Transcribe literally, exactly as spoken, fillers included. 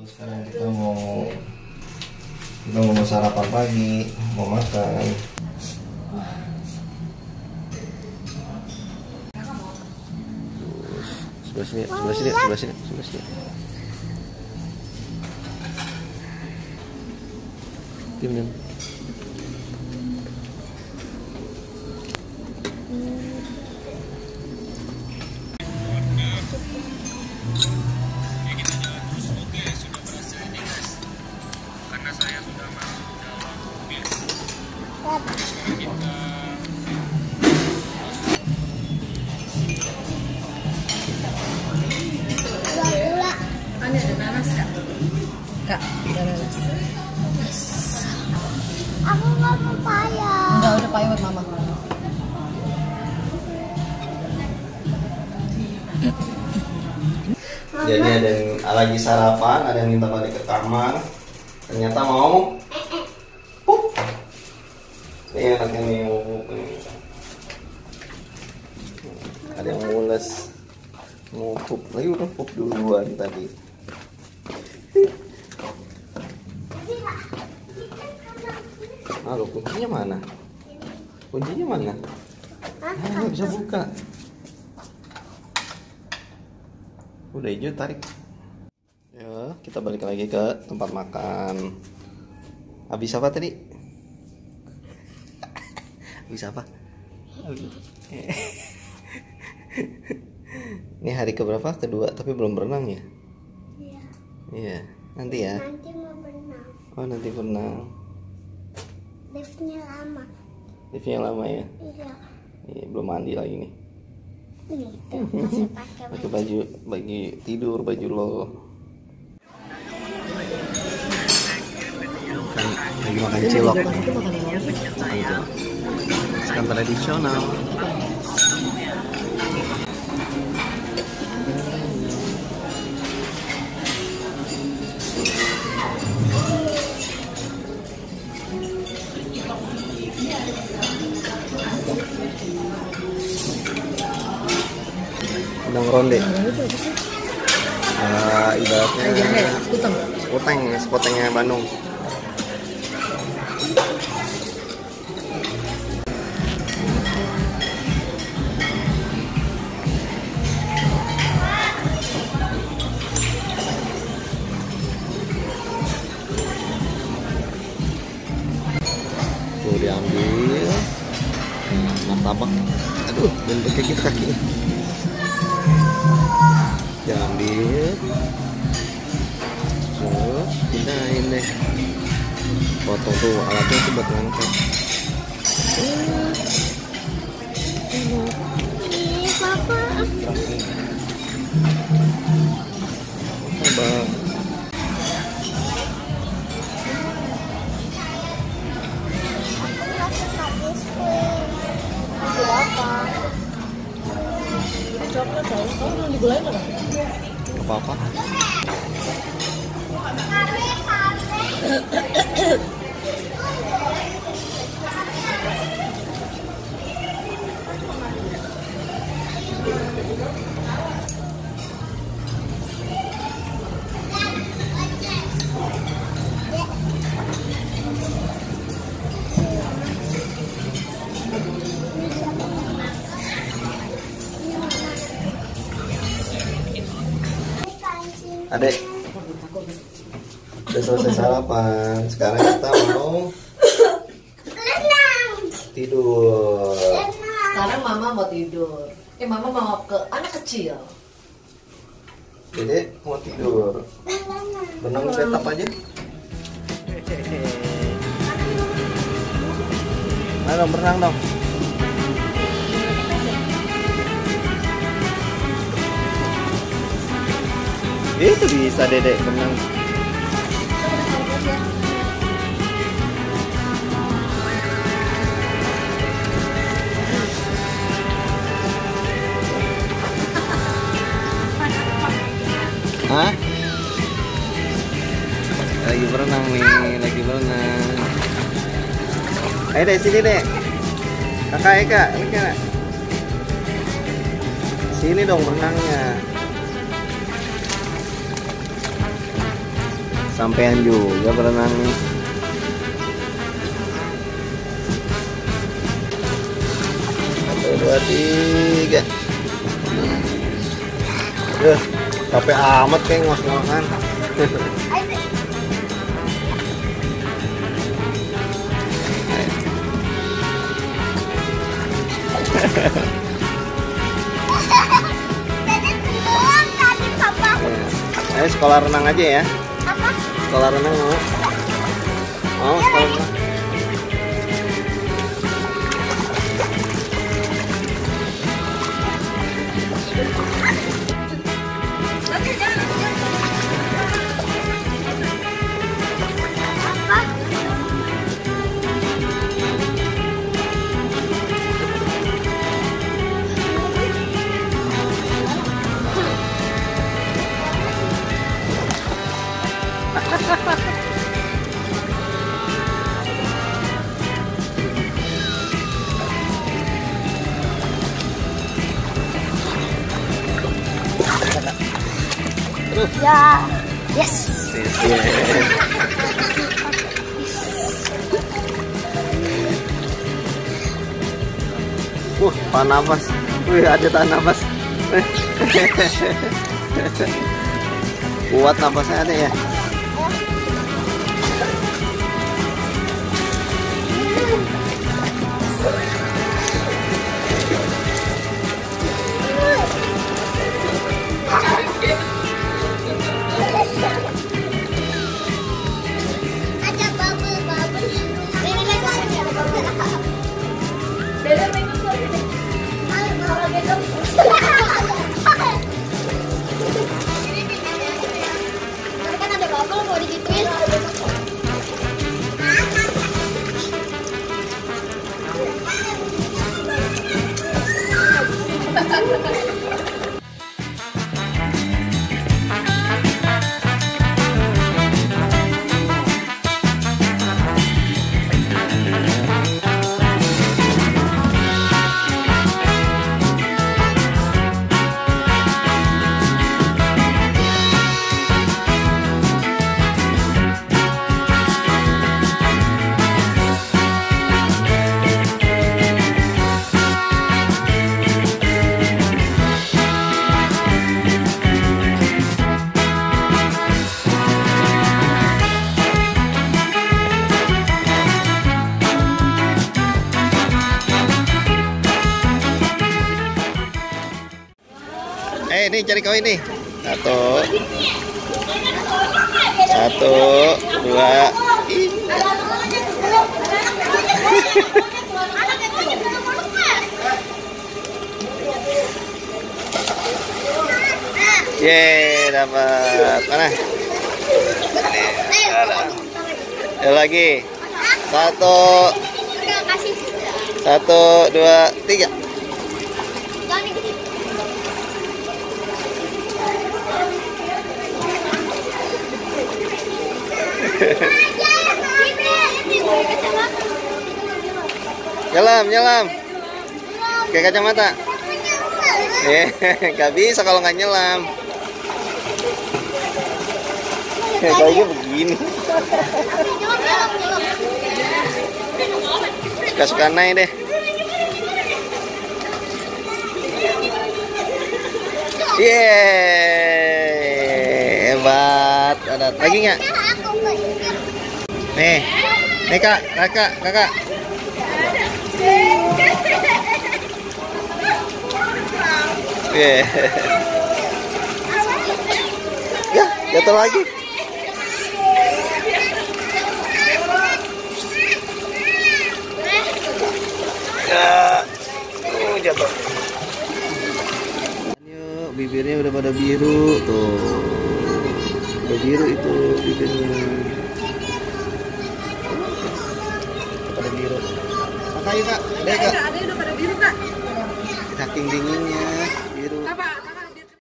Sekarang kita mau kita mau sarapan pagi, mau makan. Sebelah sini, sebelah sini, sebelah sini, sebelah sini. Diam, diam. Kak, nanas. Aku nggak mau paya. Enggak, udah paya buat mama. Jadi ada yang lagi sarapan, ada yang minta balik ke kamar. Ternyata mau pup. Ini anaknya nih mau pup nih. Ada yang mules, mau pup. Lagi udah pup duluan tadi. Halo, kuncinya mana? Kuncinya mana? Ah, nggak bisa buka. Udah hijau, tarik. Ya, kita balik lagi ke tempat makan. Habis apa tadi? Habis apa? Ini hari keberapa? Kedua, tapi belum berenang ya? Iya. Iya, nanti ya. Nanti mau berenang. Oh, nanti berenang. Liftnya lama. Liftnya lama ya? Iya. Iya, belum mandi lagi nih. Gitu. Masih pakai Pakai baju, baju tidur, baju lo. Kan lagi makan cilok. Itu makan yang apa sih? Makan cilok. Masakan tradisional. Udang ronde. Uh, ibaratnya Jahe, sekuteng. sekuteng, sekutengnya Bandung. Tuh diambil martabak. Aduh, bentuk kayak gitu kakinya. Diambil, terus pindahin deh. Potong tuh alatnya tuh buat ngangkat. Ih, papa. Coba. Aku nggak suka biskuit. Itu apa? Coklat sayang, kamu belum digulain apa? Apa-apa. Adek, udah selesai sarapan. Sekarang kita mau Renang. tidur. Sekarang mama mau tidur. Eh, mama mau ke anak kecil. Dede mau tidur. Benang tetap aja. Ayo dong, berenang dong. Itu bisa Dedek berenang. Hah? Lagi berenang nih, lagi berenang. Ayo deh, sini deh. Kakak Eka, Eka. Sini dong berenangnya. Sampean juga berenang nih. Satu, dua, tiga. Duh, capek amat kayak ngos-ngosan. Ayo sekolah renang aja ya. Apa? Sekolah renang mau? Mau sekolah renang? Ya, yes. Uh, tahan nafas. Wih, ada tahan nafas. Kuat nafasnya ada ya. Ada bubble-bubble. Ini lagi ada bubble. Dede main ke sini. Ayo, kalau gitu. Ini kan ada bubble mau digituin. Eh, ini cari koin nih. Satu. Satu, dua, tiga. Yeay, dapat. Mana? Ada lagi. Satu. Satu, dua, tiga. Nyelam, nyelam. Kayak kacamata. Eh, nggak bisa kalau nggak nyelam. Kayaknya begini. Suka-suka naik deh. Yeay, hebat. Ada lagi nggak? Nih, nih kak, kakak, kakak. Yeah. Ya, jatuh lagi. Ya, uh, jatuh. Yuk, bibirnya udah pada biru tuh. Udah biru itu bibirnya. Pada biru. Kakak yuk kak, ada kak. Ada udah pada biru kak. Saking dinginnya biru. Apa